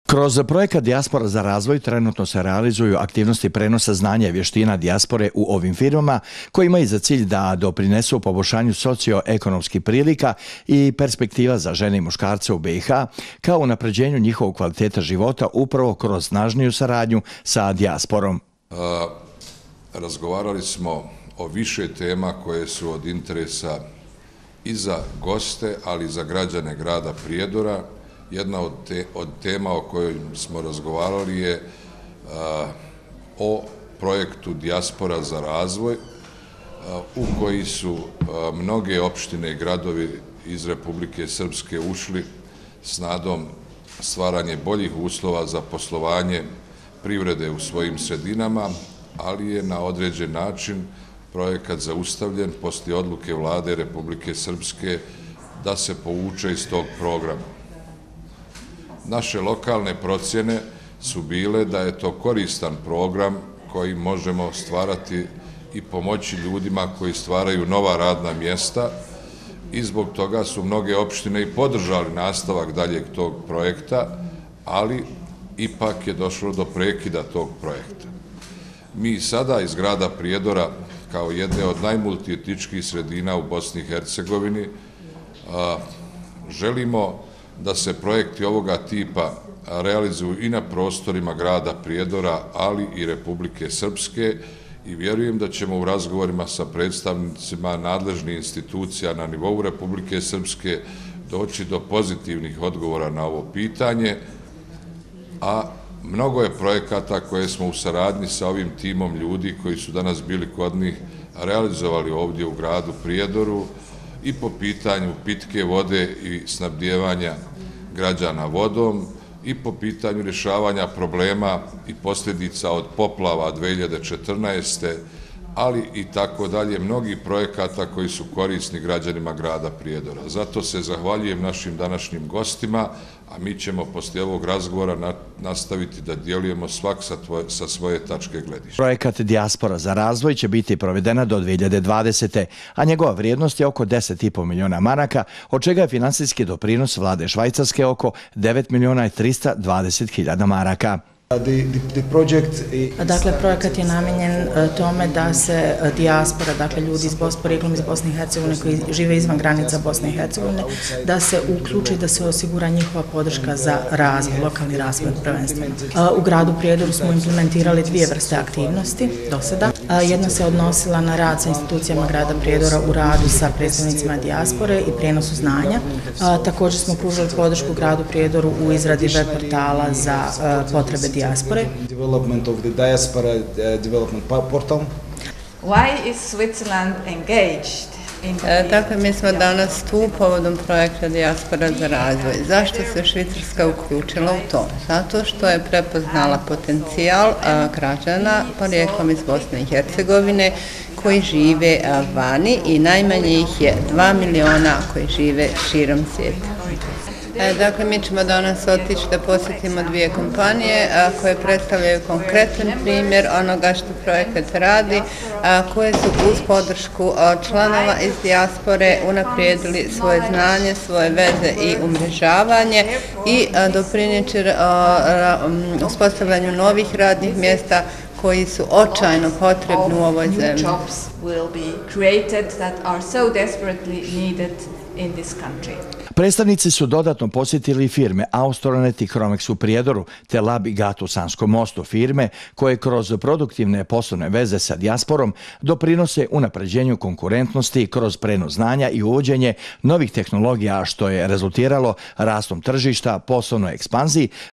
Kroz projekat Dijaspora za razvoj trenutno se realizuju aktivnosti prenosa znanja i vještina dijaspore u ovim firmama koji imaju za cilj da doprinesu poboljšanju socioekonomskih prilika i perspektiva za žene i muškarce u BiH, kao unapređenju njihovog kvaliteta života upravo kroz snažniju saradnju sa dijasporom. Razgovarali smo o više tema koje su od interesa i za goste, ali i za građane grada Prijedora. Jedna od tema o kojoj smo razgovarali je o projektu Dijaspora za razvoj, u koji su mnoge opštine i gradovi iz Republike Srpske ušli s nadom stvaranje boljih uslova za poslovanje privrede u svojim sredinama, ali je na određen način projekat zaustavljen poslije odluke Vlade Republike Srpske da se povuče iz tog programa. Naše lokalne procjene su bile da je to koristan program koji možemo stvarati i pomoći ljudima koji stvaraju nova radna mjesta i zbog toga su mnoge opštine i podržali nastavak daljeg tog projekta, ali ipak je došlo do prekida tog projekta. Mi sada iz grada Prijedora, kao jedne od najmultietničkih sredina u Bosni i Hercegovini, želimo da se projekti ovoga tipa realizuju i na prostorima grada Prijedora, ali i Republike Srpske, i vjerujem da ćemo u razgovorima sa predstavnicima nadležnih institucija na nivou Republike Srpske doći do pozitivnih odgovora na ovo pitanje, a mnogo je projekata koje smo u saradnji sa ovim timom ljudi koji su danas bili kod njih realizovali ovdje u gradu Prijedoru i po pitanju pitke vode i snabdijevanja građana vodom i po pitanju rješavanja problema i posljedica od poplava 2014. ali i tako dalje, mnogih projekata koji su korisni građanima grada Prijedora. Zato se zahvaljujem našim današnjim gostima, a mi ćemo poslije ovog razgovora nastaviti da djelujemo svak sa svoje tačke gledišta. Projekat Dijaspora za razvoj će biti provedena do 2020. a njegova vrijednost je oko 10,5 miliona maraka, od čega je finansijski doprinos vlade Švajcarske oko 9.320.000 maraka. Dakle, projekat je namijenjen tome da se dijaspora, dakle ljudi porijeklom iz Bosne i Hercegovine koji žive izvan granica Bosne i Hercegovine, da se uključi, da se osigura njihova podrška za razvoj, lokalni razvoj prvenstveno. U gradu Prijedoru smo implementirali dvije vrste aktivnosti do sada. Jedna se odnosila na rad sa institucijama grada Prijedora u radu sa predstavnicima dijaspore i prijenosu znanja. Također smo pružili podršku gradu Prijedoru u izradi web portala za potrebe dijaspore. Development of the diaspora development portal. Why is Switzerland engaged? Dakle, mi smo danas tu povodom projekta Dijaspora za razvoj. Zašto se Švicarska uključila u to? Zato što je prepoznala potencijal građana porijeklom iz Bosne i Hercegovine koji žive vani i najmanje ih je 2 miliona koji žive širom svijeta. Dakle, mi ćemo danas otići da posjetimo dvije kompanije koje predstavljaju konkretan primjer onoga što projekat radi, koje su uz podršku članova iz dijaspore unaprijedili svoje znanje, svoje veze i umrežavanje i doprinijeće uspostavljanju novih radnih mjesta koji su očajno potrebni u ovoj zemlji. Predstavnici su dodatno posjetili firme Austronet i Chromex u Prijedoru te Lab i Gat u Sanskom Mostu, firme koje kroz produktivne poslovne veze sa dijasporom doprinose unapređenju konkurentnosti kroz prenos znanja i uvođenje novih tehnologija, što je rezultiralo rastom tržišta, poslovnoj ekspanziji